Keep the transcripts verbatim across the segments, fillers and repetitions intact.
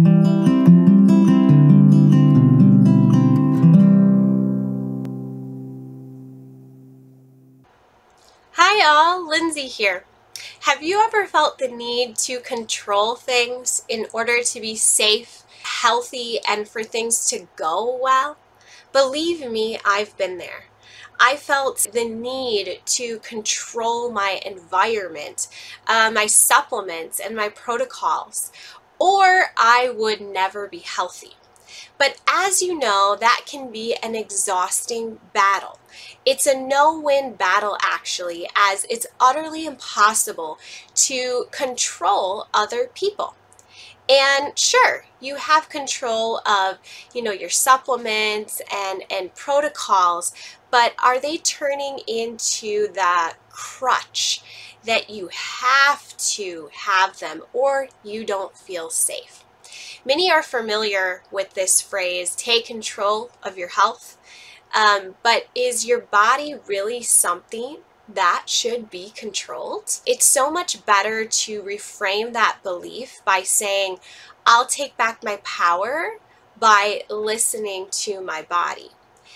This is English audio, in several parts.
Hi all, Lindsay here. Have you ever felt the need to control things in order to be safe, healthy, and for things to go well? Believe me, I've been there. I felt the need to control my environment, uh, my supplements, and my protocols, or I would never be healthy. But as you know, that can be an exhausting battle. It's a no-win battle actually, as it's utterly impossible to control other people. And sure, you have control of, you know, your supplements and, and protocols, but are they turning into that crutch that you have to have them or you don't feel safe? Many are familiar with this phrase, take control of your health, um, but is your body really something that should be controlled? It's so much better to reframe that belief by saying, I'll take back my power by listening to my body.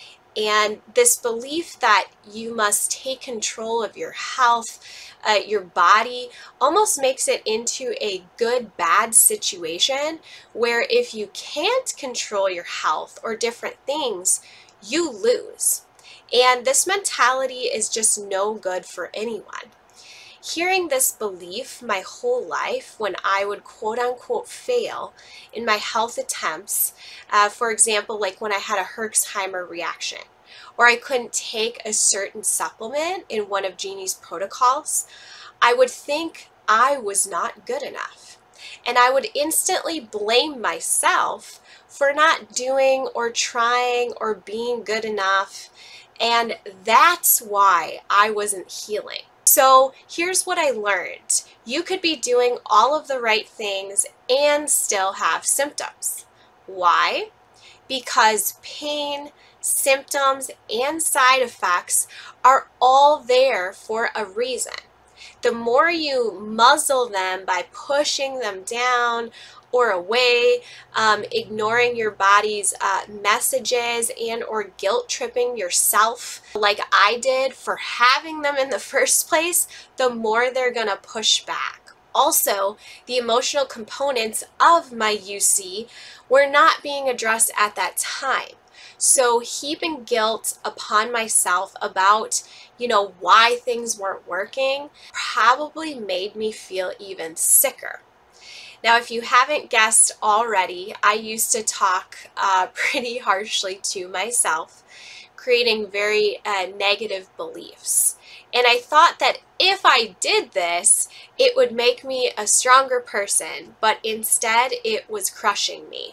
And this belief that you must take control of your health, uh, your body, almost makes it into a good-bad situation where if you can't control your health or different things, you lose. And this mentality is just no good for anyone. Hearing this belief my whole life when I would quote-unquote fail in my health attempts, uh, for example, like when I had a Herxheimer reaction, or I couldn't take a certain supplement in one of Jeannie's protocols, I would think I was not good enough. And I would instantly blame myself for not doing or trying or being good enough. And that's why I wasn't healing. So here's what I learned. You could be doing all of the right things and still have symptoms. Why? Because pain, symptoms, and side effects are all there for a reason. The more you muzzle them by pushing them down or away, um, ignoring your body's uh, messages and or guilt tripping yourself like I did for having them in the first place, the more they're gonna push back. Also, the emotional components of my U C were not being addressed at that time. So heaping guilt upon myself about, you know, why things weren't working probably made me feel even sicker. Now, if you haven't guessed already, I used to talk uh, pretty harshly to myself, creating very uh, negative beliefs. And I thought that if I did this, it would make me a stronger person, but instead it was crushing me.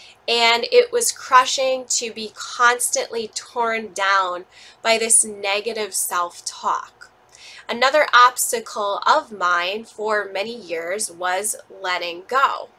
And it was crushing to be constantly torn down by this negative self-talk. Another obstacle of mine for many years was letting go.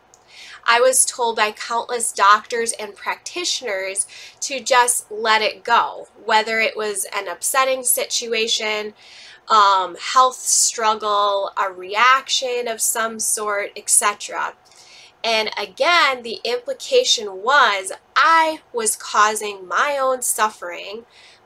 I was told by countless doctors and practitioners to just let it go, whether it was an upsetting situation, um, health struggle, a reaction of some sort, et cetera. And again, the implication was I was causing my own suffering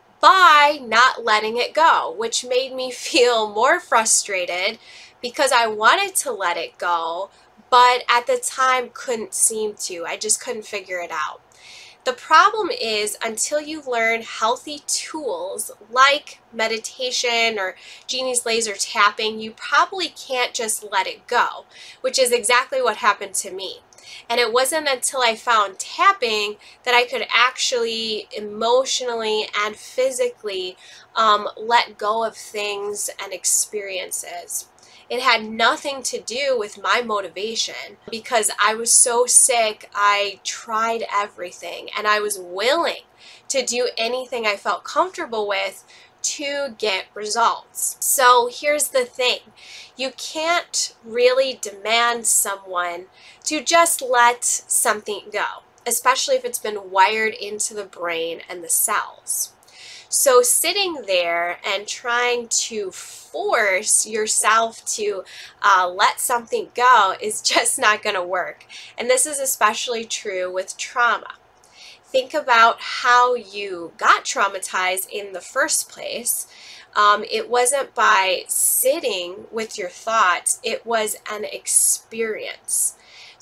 by not letting it go, which made me feel more frustrated because I wanted to let it go, but at the time couldn't seem to. I just couldn't figure it out. The problem is until you learn healthy tools like meditation or Jeannie's laser tapping, you probably can't just let it go, which is exactly what happened to me. And it wasn't until I found tapping that I could actually emotionally and physically um, let go of things and experiences. It had nothing to do with my motivation because I was so sick, I tried everything and I was willing to do anything I felt comfortable with to get results. So here's the thing, you can't really demand someone to just let something go, especially if it's been wired into the brain and the cells. So sitting there and trying to force yourself to uh, let something go is just not going to work. And this is especially true with trauma. Think about how you got traumatized in the first place. Um, it wasn't by sitting with your thoughts, it was an experience.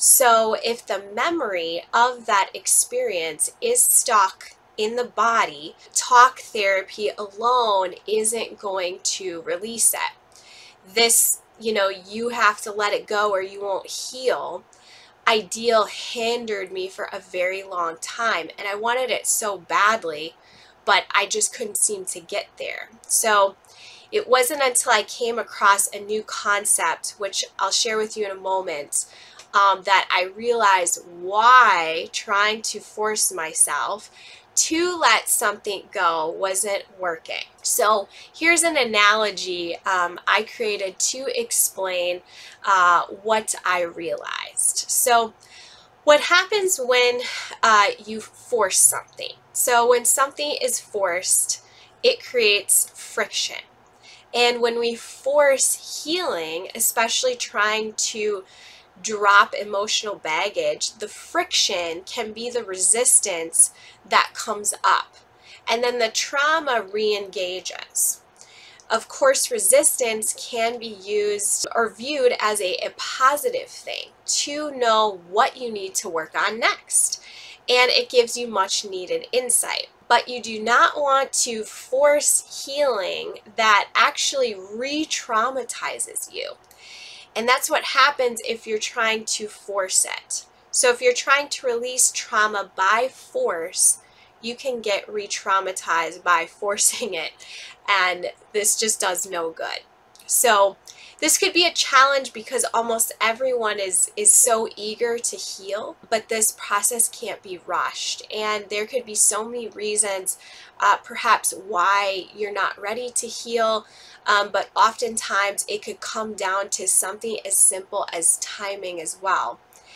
So if the memory of that experience is stuck in the body, talk therapy alone isn't going to release it. This, you know, you have to let it go or you won't heal. Ideal hindered me for a very long time, and I wanted it so badly, but I just couldn't seem to get there. So it wasn't until I came across a new concept, which I'll share with you in a moment, um, that I realized why trying to force myself to let something go wasn't working. So here's an analogy um, I created to explain uh, what I realized. So what happens when uh, you force something? So when something is forced, it creates friction. And when we force healing, especially trying to drop emotional baggage, the friction can be the resistance that comes up. And then the trauma re-engages. Of course, resistance can be used or viewed as a, a positive thing to know what you need to work on next. And it gives you much needed insight. But you do not want to force healing that actually re-traumatizes you. And that's what happens if you're trying to force it. So if you're trying to release trauma by force, you can get re-traumatized by forcing it. And this just does no good. So this could be a challenge because almost everyone is, is so eager to heal, but this process can't be rushed. And there could be so many reasons, uh, perhaps why you're not ready to heal. Um, but oftentimes it could come down to something as simple as timing as well.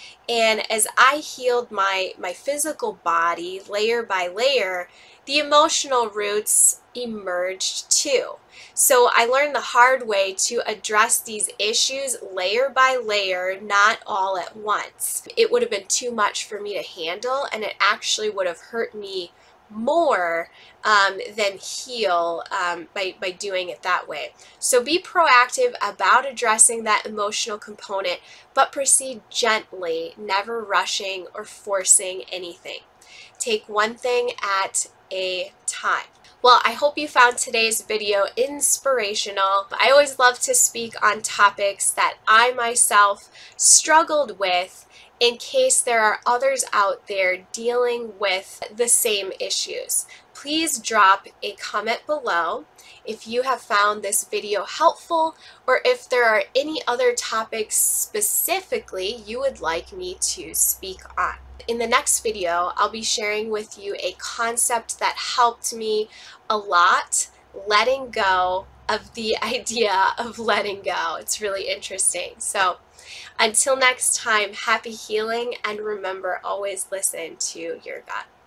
And as I healed my, my physical body layer by layer, the emotional roots emerged too. So I learned the hard way to address these issues layer by layer, not all at once. It would have been too much for me to handle, and it actually would have hurt me more um, than heal um, by, by doing it that way. So be proactive about addressing that emotional component, but proceed gently, never rushing or forcing anything. Take one thing at a time. Well, I hope you found today's video inspirational. I always love to speak on topics that I myself struggled with in case there are others out there dealing with the same issues. Please drop a comment below if you have found this video helpful, or if there are any other topics specifically you would like me to speak on. In the next video, I'll be sharing with you a concept that helped me a lot, letting go of the idea of letting go. It's really interesting. So until next time, happy healing, and remember, always listen to your gut.